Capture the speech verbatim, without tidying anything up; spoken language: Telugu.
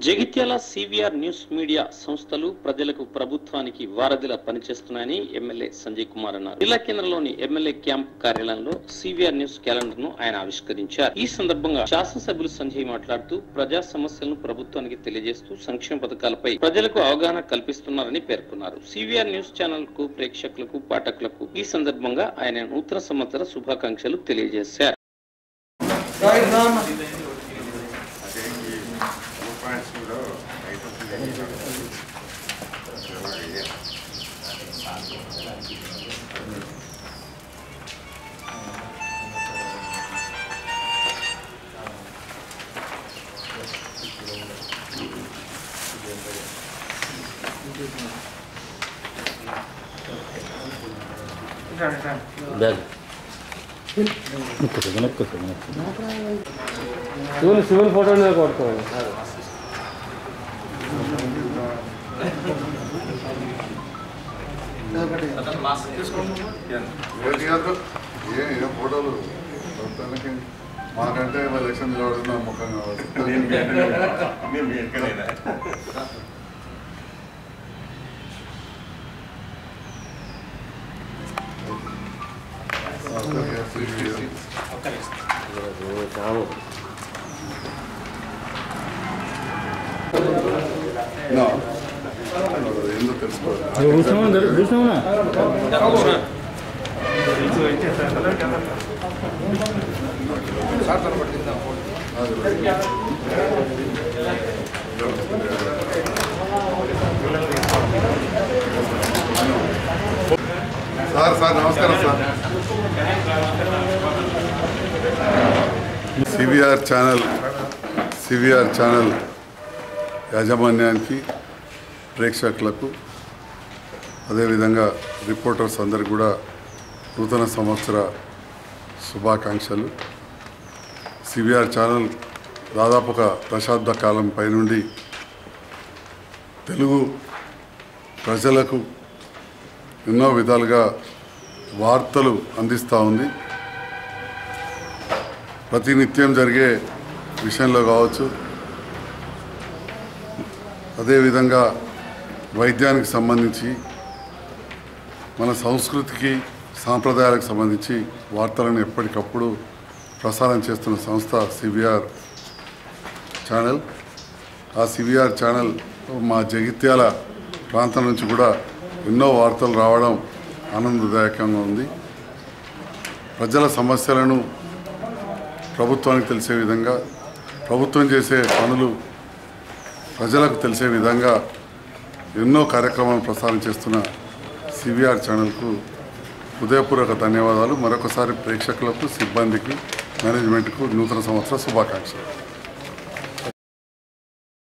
జగిత్యాల సివిఆర్ న్యూస్ మీడియా సంస్థలు ప్రజలకు ప్రభుత్వానికి వారధిలా పనిచేస్తున్నాయని ఎమ్మెల్యే సంజయ్ కుమార్ అన్నారు. జిల్లా కేంద్రంలోని ఎమ్మెల్యే క్యాంప్ కార్యాలయంలో సివిఆర్ న్యూస్ క్యాలెండర్ ను ఆయన ఆవిష్కరించారు. ఈ సందర్భంగా శాసనసభ్యులు సంజయ్ మాట్లాడుతూ ప్రజా సమస్యలను ప్రభుత్వానికి తెలియజేస్తూ సంక్షేమ పథకాలపై ప్రజలకు అవగాహన కల్పిస్తున్నారని పేర్కొన్నారు. సివిఆర్ న్యూస్ ఛానల్ కు ప్రేక్షకులకు పాఠకులకు ఈ సందర్భంగా ఆయన నూతన సంవత్సర శుభాకాంక్షలు తెలియజేశారు. సివిల్ సివిల్ ఫోటో కొడుకోండి. ఫోటోలు మాకంటే ఎలక్షన్ చూడడం ముఖం కావాలి. ఎందుకు తెలుసుకోవాలి. సార్ సార్ నమస్కారం sir. CVR channel CVR channel యాజమాన్యానికి, ప్రేక్షకులకు, అదేవిధంగా రిపోర్టర్స్ అందరికి కూడా నూతన సంవత్సర శుభాకాంక్షలు. సివిఆర్ ఛానల్ దాదాపు ఒక దశాబ్ద కాలం పైనుండి తెలుగు ప్రజలకు ఎన్నో విధాలుగా వార్తలు అందిస్తూ ఉంది. ప్రతినిత్యం జరిగే విషయంలో కావచ్చు, అదేవిధంగా వైద్యానికి సంబంధించి, మన సంస్కృతికి సాంప్రదాయాలకు సంబంధించి వార్తలను ఎప్పటికప్పుడు ప్రసారం చేస్తున్న సంస్థ సివిఆర్ ఛానల్. ఆ సివిఆర్ ఛానల్ మా జగిత్యాల ప్రాంతం నుంచి కూడా ఎన్నో వార్తలు రావడం ఆనందదాయకంగా ఉంది. ప్రజల సమస్యలను ప్రభుత్వానికి తెలిసే విధంగా, ప్రభుత్వం చేసే పనులు ప్రజలకు తెలిసే విధంగా ఎన్నో కార్యక్రమాలు ప్రసారం చేస్తున్న సివిఆర్ ఛానల్కు హృదయపూర్వక ధన్యవాదాలు. మరొకసారి ప్రేక్షకులకు, సిబ్బందికి, మేనేజ్మెంట్కు నూతన సంవత్సర శుభాకాంక్షలు.